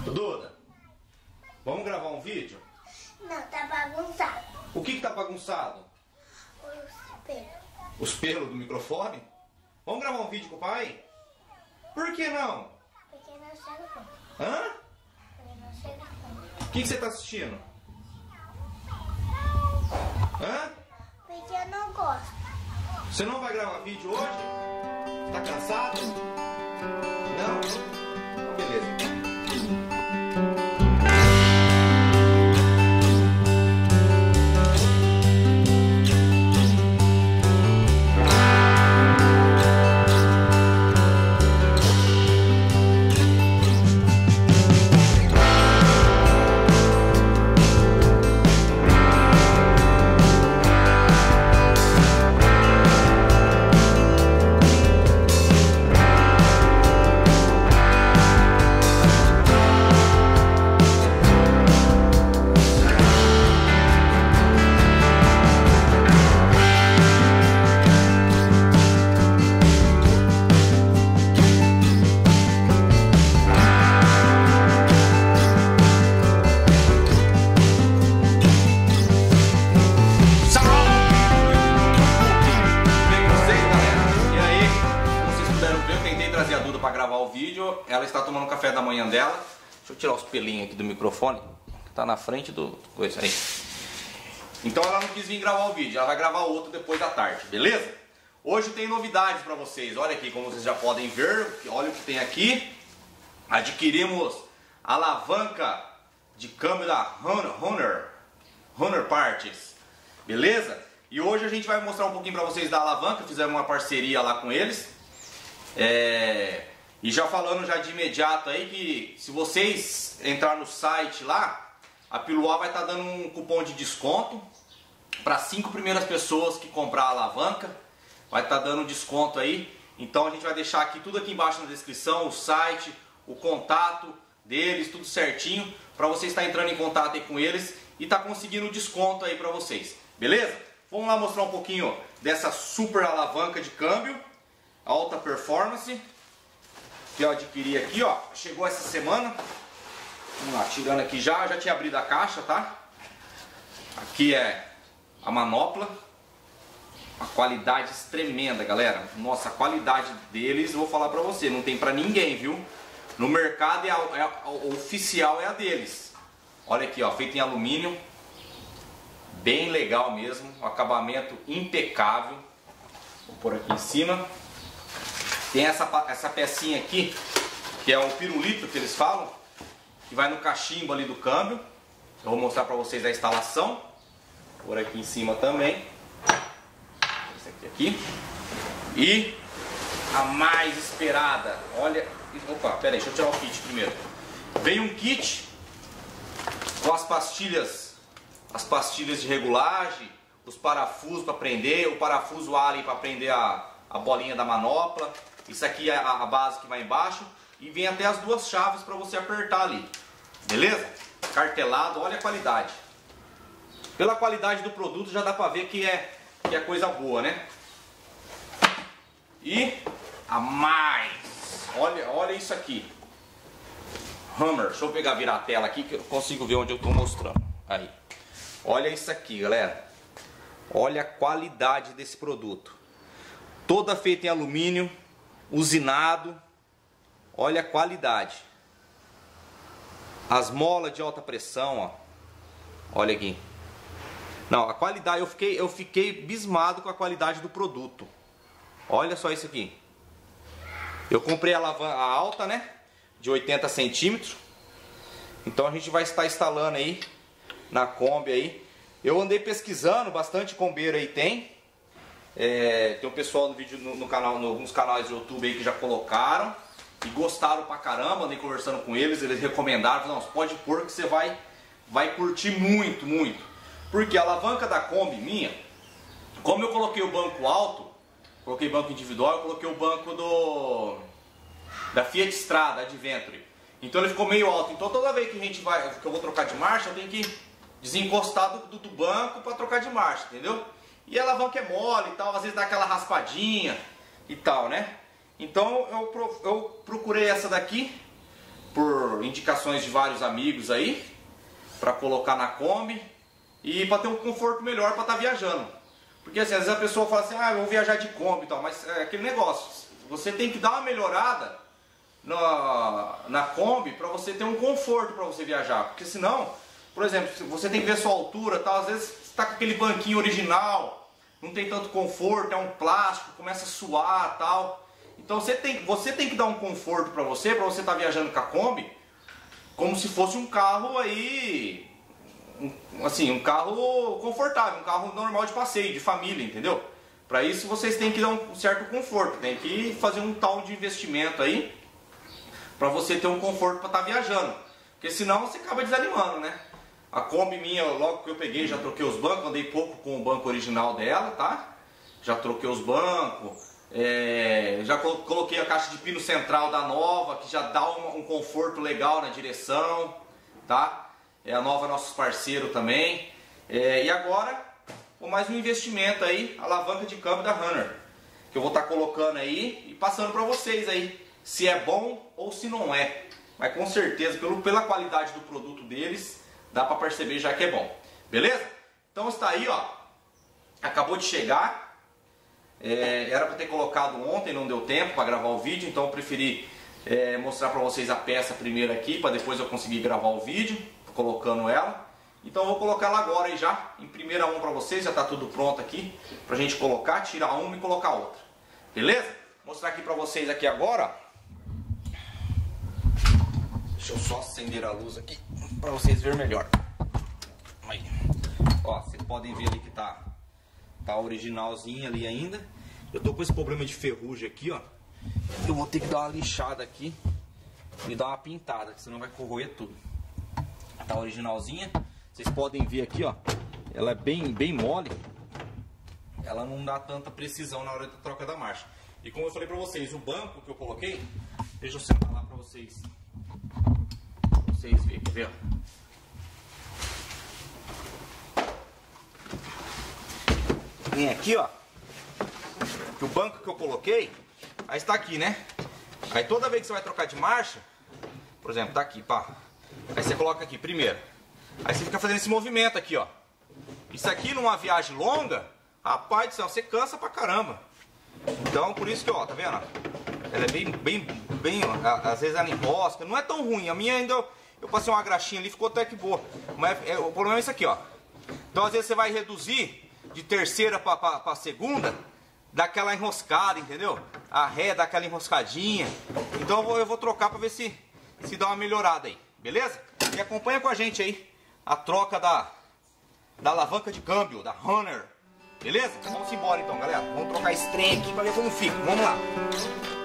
Duda, vamos gravar um vídeo? Não, tá bagunçado. O que tá bagunçado? Os pelos. Os pelos do microfone? Vamos gravar um vídeo com o pai? Por que não? Porque não chega conta. Hã? Porque não chega conta. O que você tá assistindo? Hã? Porque eu não gosto. Você não vai gravar vídeo hoje? Tá cansado? Não? Então beleza. Ela está tomando café da manhã dela. Deixa eu tirar os pelinhos aqui do microfone. Tá na frente do coisa aí. Então ela não quis vir gravar o vídeo. Ela vai gravar outro depois da tarde, beleza? Hoje tem novidades para vocês. Olha aqui como vocês já podem ver. Olha o que tem aqui. Adquirimos a alavanca de câmbio da Honor Parts. Beleza? E hoje a gente vai mostrar um pouquinho para vocês da alavanca. Fizemos uma parceria lá com eles. E já falando já de imediato aí que se vocês entrar no site lá, a Piluá vai estar dando um cupom de desconto para 5 primeiras pessoas que comprar a alavanca. Vai estar dando desconto aí. Então a gente vai deixar aqui tudo aqui embaixo na descrição, o site, o contato deles, tudo certinho, para vocês estar entrando em contato aí com eles e tá conseguindo desconto aí para vocês. Beleza? Vamos lá mostrar um pouquinho dessa super alavanca de câmbio, alta performance, que eu adquiri aqui, ó, chegou essa semana. Vamos lá, tirando aqui já tinha abrido a caixa, tá? Aqui é a manopla, uma qualidade tremenda, galera. Nossa, a qualidade deles, eu vou falar pra você, não tem pra ninguém, viu? No mercado a oficial é a deles. Olha aqui, ó, feito em alumínio, bem legal mesmo, um acabamento impecável. Vou pôr aqui em cima. Tem essa pecinha aqui, que é o pirulito que eles falam, que vai no cachimbo ali do câmbio. Eu vou mostrar para vocês a instalação. Por aqui em cima também. Esse aqui. E a mais esperada. Olha. Opa, pera aí, deixa eu tirar o kit primeiro. Veio um kit com as pastilhas de regulagem, os parafusos para prender, o parafuso Allen para prender a bolinha da manopla. Isso aqui é a base que vai embaixo. E vem até as duas chaves para você apertar ali. Beleza? Cartelado, olha a qualidade. Pela qualidade do produto já dá para ver que é coisa boa, né? E a mais. Olha isso aqui. Hammer. Deixa eu virar a tela aqui que eu consigo ver onde eu estou mostrando. Aí. Olha isso aqui, galera. Olha a qualidade desse produto. Toda feita em alumínio, usinado. Olha a qualidade. As molas de alta pressão, ó. Olha aqui. Não, a qualidade, eu fiquei abismado com a qualidade do produto. Olha só isso aqui. Eu comprei a alavanca alta, né? De 80 centímetros. Então a gente vai estar instalando aí na Kombi aí. Eu andei pesquisando, bastante combeiro aí tem. Tem um pessoal no vídeo no canal, em alguns canais do YouTube aí que já colocaram e gostaram pra caramba. Andei conversando com eles, eles recomendaram, não, você pode pôr que você vai curtir muito, muito. Porque a alavanca da Kombi minha, como eu coloquei o banco alto, coloquei banco individual, eu coloquei o banco da Fiat Strada Adventure. Então ele ficou meio alto. Então toda vez que eu vou trocar de marcha, eu tenho que desencostar do banco para trocar de marcha, entendeu? E a alavanca é mole e tal, às vezes dá aquela raspadinha e tal, né? Então eu procurei essa daqui por indicações de vários amigos aí, para colocar na Kombi e para ter um conforto melhor para estar viajando. Porque assim, às vezes a pessoa fala assim, eu vou viajar de Kombi e tal, mas é aquele negócio, você tem que dar uma melhorada na Kombi para você ter um conforto para você viajar, porque senão, por exemplo, você tem que ver sua altura, tal, às vezes você está com aquele banquinho original, não tem tanto conforto, é um plástico, começa a suar, tal. Então você tem que dar um conforto para você estar viajando com a Kombi, como se fosse um carro aí, assim, um carro confortável, um carro normal de passeio, de família, entendeu? Para isso vocês têm que dar um certo conforto, tem que fazer um tal de investimento aí, para você ter um conforto para estar viajando, porque senão você acaba desanimando, né? A Kombi minha, logo que eu peguei, já troquei os bancos, andei pouco com o banco original dela, tá? Já troquei os bancos, já coloquei a caixa de pino central da nova, que já dá um conforto legal na direção, tá? A nova é nosso parceiro também. E agora, mais um investimento aí, a alavanca de câmbio da Runner, que eu vou estar colocando aí e passando para vocês aí, se é bom ou se não é. Mas com certeza, pela qualidade do produto deles, dá para perceber já que é bom. Beleza? Então está aí, ó. Acabou de chegar. Era para ter colocado ontem, não deu tempo para gravar o vídeo, então eu preferi mostrar para vocês a peça primeiro aqui, para depois eu conseguir gravar o vídeo, colocando ela. Então eu vou colocar ela agora aí já, em primeira mão para vocês, já está tudo pronto aqui, para a gente colocar, tirar uma e colocar outra. Beleza? Vou mostrar aqui para vocês aqui agora, ó. Deixa eu só acender a luz aqui, para vocês verem melhor. Aí. Ó, vocês podem ver ali que tá originalzinha ali ainda. Eu tô com esse problema de ferrugem aqui, ó. Eu vou ter que dar uma lixada aqui e dar uma pintada, que senão vai corroer tudo. Tá originalzinha. Vocês podem ver aqui, ó. Ela é bem mole. Ela não dá tanta precisão na hora da troca da marcha. E como eu falei pra vocês, o banco que eu coloquei, deixa eu sentar lá pra vocês verem, quer ver? Vem aqui, ó, que o banco que eu coloquei, aí está aqui, né? Aí toda vez que você vai trocar de marcha, por exemplo, tá aqui, pá. Aí você coloca aqui primeiro. Aí você fica fazendo esse movimento aqui, ó. Isso aqui numa viagem longa, rapaz do céu, você cansa pra caramba. Então, por isso que, ó, tá vendo? Ela é bem, às vezes ela enrosca. Não é tão ruim, a minha ainda, eu passei uma graxinha ali, ficou até que boa. Mas o problema é isso aqui, ó. Então, às vezes você vai reduzir de terceira para segunda, dá aquela enroscada, entendeu? A ré dá aquela enroscadinha. Então eu vou trocar para ver se dá uma melhorada aí, beleza? E acompanha com a gente aí a troca da alavanca de câmbio, da Runner, beleza? Então vamos embora então, galera. Vamos trocar esse trem aqui para ver como fica. Vamos lá.